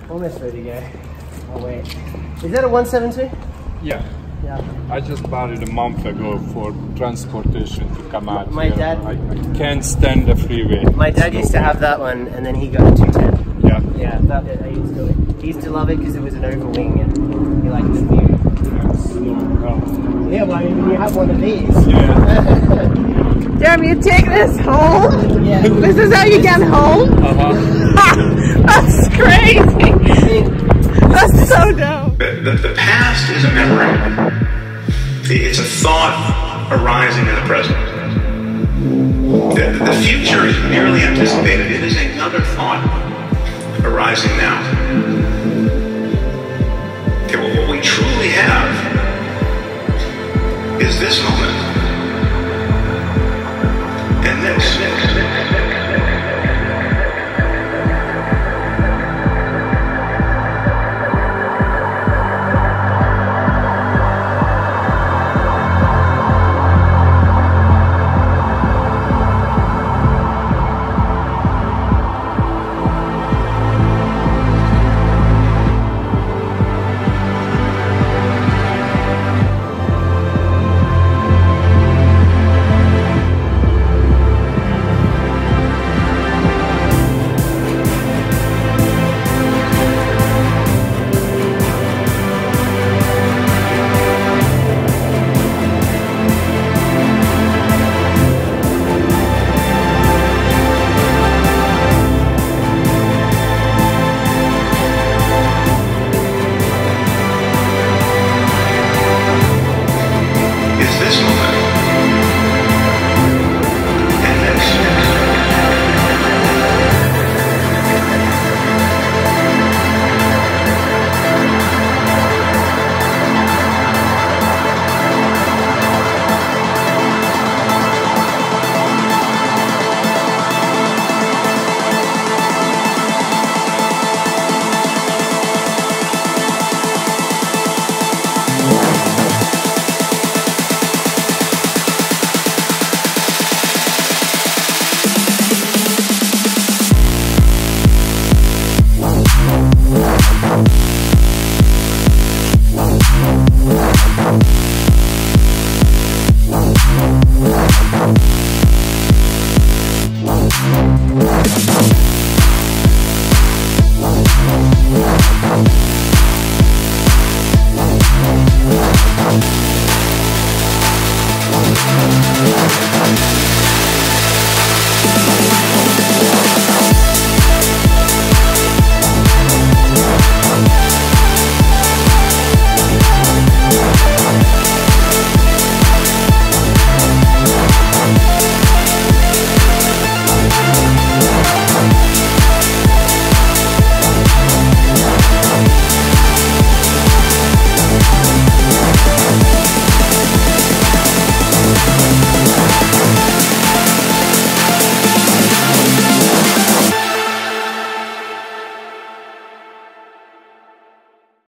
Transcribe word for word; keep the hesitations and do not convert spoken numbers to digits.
Almost ready to go. Oh wait. Is that a one seventy-two? Yeah. Yeah. I just bought it a month ago for transportation to come out My here. dad... I, I can't stand the freeway. My dad used to have that one, and then he got a two ten. Yeah. Yeah, that, I used to it. He used to love it because it was an oval wing, and he liked the view. Yeah, slow. Oh. Yeah, well, I mean, you have one of these. Yeah. Jeremy, you take this home? Yeah. This is how you get home? Uh-huh. That's crazy. That's so dope. The, the, the past is a memory. It's a thought arising in the present. The, the future is merely anticipated. It is another thought arising now. Okay, well, what we truly have is this moment and this.